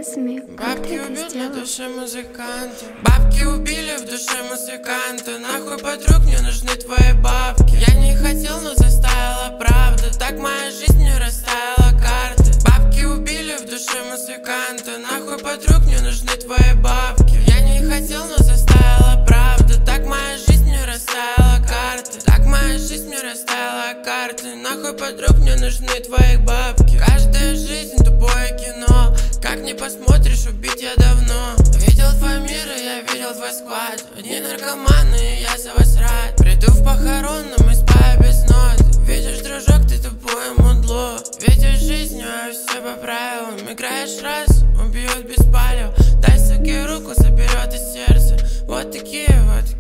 пальцами. Бабки убили в душе музыканта. Бабки убили в душе музыканта. Нахуй, подруг, мне нужны твои бабки. Я не хотел, но заставила правда. Так моя жизнь не расставила карты. Бабки убили в душе музыканта. Нахуй, подруг, мне нужны твои бабки. Я не хотел, но заставила правда. Так моя жизнь не расставила карты. Так моя жизнь не расставила карты. Нахуй, подруг, мне нужны твои бабки. Каждая жизнь тупое кино. Как не посмотришь, убить я давно. Видел твой мир, и я видел твой склад. Одни наркоманы, и я за вас рад. Приду в похоронном и спаю без нот. Видишь, дружок, ты тупое мудло. Ведешь жизнью, а все по правилам. Играешь раз, убьет без палев. Дай суке руку, заберет из сердца. Вот такие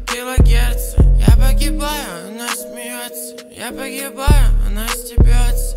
килогерцы. Я погибаю, она смеется. Я погибаю, она стебется.